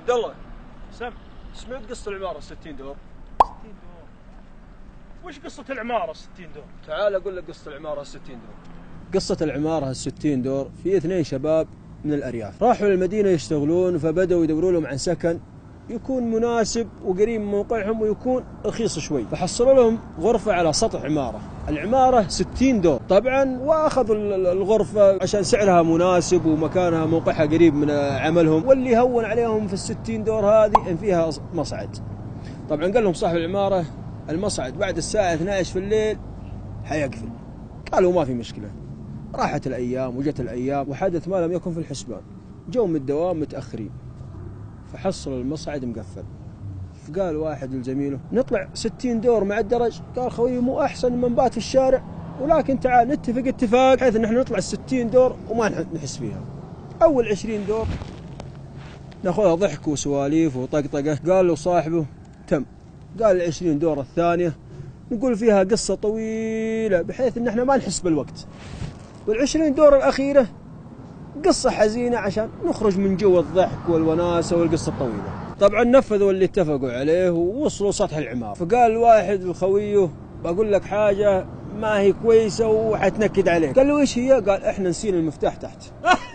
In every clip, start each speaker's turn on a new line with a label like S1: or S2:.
S1: عبد الله،
S2: سم.
S1: سمعت قصة العمارة 60 دور؟
S2: 60 دور. وش قصة العمارة 60 دور؟
S1: تعال أقول لك قصة العمارة 60 دور. قصة العمارة 60 دور في 2 شباب من الأرياف راحوا للمدينة يشتغلون، فبدأوا يدوروا لهم عن سكن يكون مناسب وقريب من موقعهم ويكون رخيص شوي، فحصلوا لهم غرفة على سطح عمارة. العمارة 60 دور طبعا، وأخذوا الغرفة عشان سعرها مناسب ومكانها موقعها قريب من عملهم، واللي هون عليهم في 60 دور هذه إن فيها مصعد. طبعا قال لهم صاحب العمارة المصعد بعد الساعة 12 في الليل حيقفل. قالوا ما في مشكلة. راحت الأيام وجت الأيام وحدث ما لم يكن في الحسبان، جو من الدوام متأخرين فحصلوا المصعد مقفل. فقال واحد لزميله نطلع 60 دور مع الدرج؟ قال خوي مو أحسن من بات في الشارع، ولكن تعال نتفق اتفاق بحيث نحن نطلع 60 دور وما نحس فيها. أول 20 دور ناخذها ضحك وسواليف وطقطقة. قال له صاحبه تم. قال 20 دور الثانية نقول فيها قصة طويلة بحيث ان احنا ما نحس بالوقت، وال20 دور الأخيرة قصة حزينة عشان نخرج من جو الضحك والوناسة والقصة الطويلة. طبعا نفذوا اللي اتفقوا عليه ووصلوا سطح العمارة. فقال واحد لخويه بقول لك حاجة ما هي كويسة وحتنكد عليك. قال له ايش هي؟ قال احنا نسينا المفتاح تحت.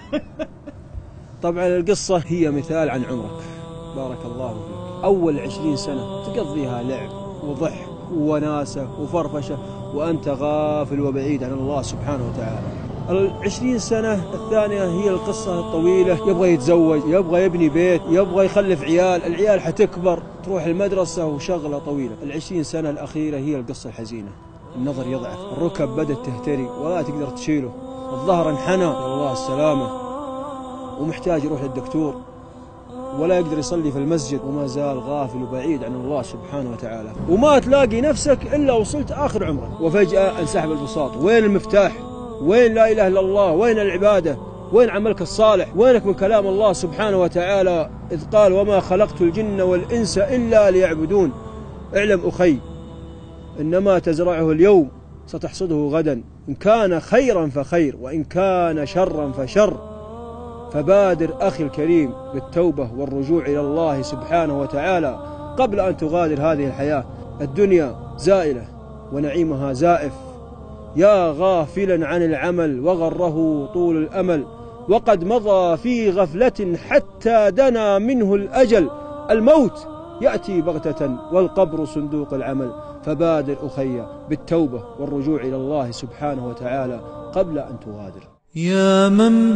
S1: طبعا القصة هي مثال عن عمرك، بارك الله فيك. أول 20 سنة تقضيها لعب وضحك ووناسة وفرفشة وأنت غافل وبعيد عن الله سبحانه وتعالى. 20 سنة الثانية هي القصة الطويلة، يبغى يتزوج، يبغى يبني بيت، يبغى يخلف عيال، العيال حتكبر، تروح المدرسة وشغلة طويلة. 20 سنة الأخيرة هي القصة الحزينة، النظر يضعف، الركب بدأت تهتري ولا تقدر تشيله، الظهر انحنى يا الله السلامة، ومحتاج يروح للدكتور، ولا يقدر يصلي في المسجد، وما زال غافل وبعيد عن الله سبحانه وتعالى. وما تلاقي نفسك إلا وصلت آخر عمرك وفجأة انسحب البساط. وين المفتاح؟ وين لا إله إلا الله؟ وين العبادة؟ وين عملك الصالح؟ وينك من كلام الله سبحانه وتعالى إذ قال وما خلقت الجن والإنس إلا ليعبدون؟ اعلم أخي إنما تزرعه اليوم ستحصده غدا، إن كان خيرا فخير وإن كان شرا فشر. فبادر أخي الكريم بالتوبة والرجوع إلى الله سبحانه وتعالى قبل أن تغادر هذه الحياة. الدنيا زائلة ونعيمها زائف. يا غافلا عن العمل وغره طول الأمل، وقد مضى في غفلة حتى دنا منه الأجل. الموت يأتي بغتة والقبر صندوق العمل. فبادر أخي بالتوبة والرجوع إلى الله سبحانه وتعالى قبل أن تغادر.
S3: يا من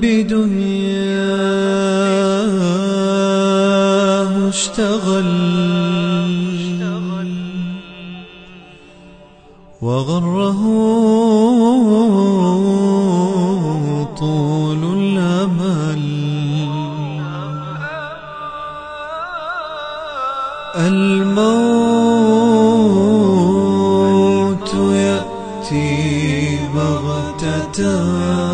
S3: بدنياه اشتغل وغره طول الأمل، الموت يأتي بغتة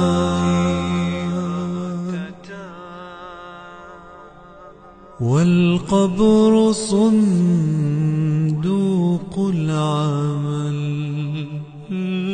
S3: والقبر صندوق العمل.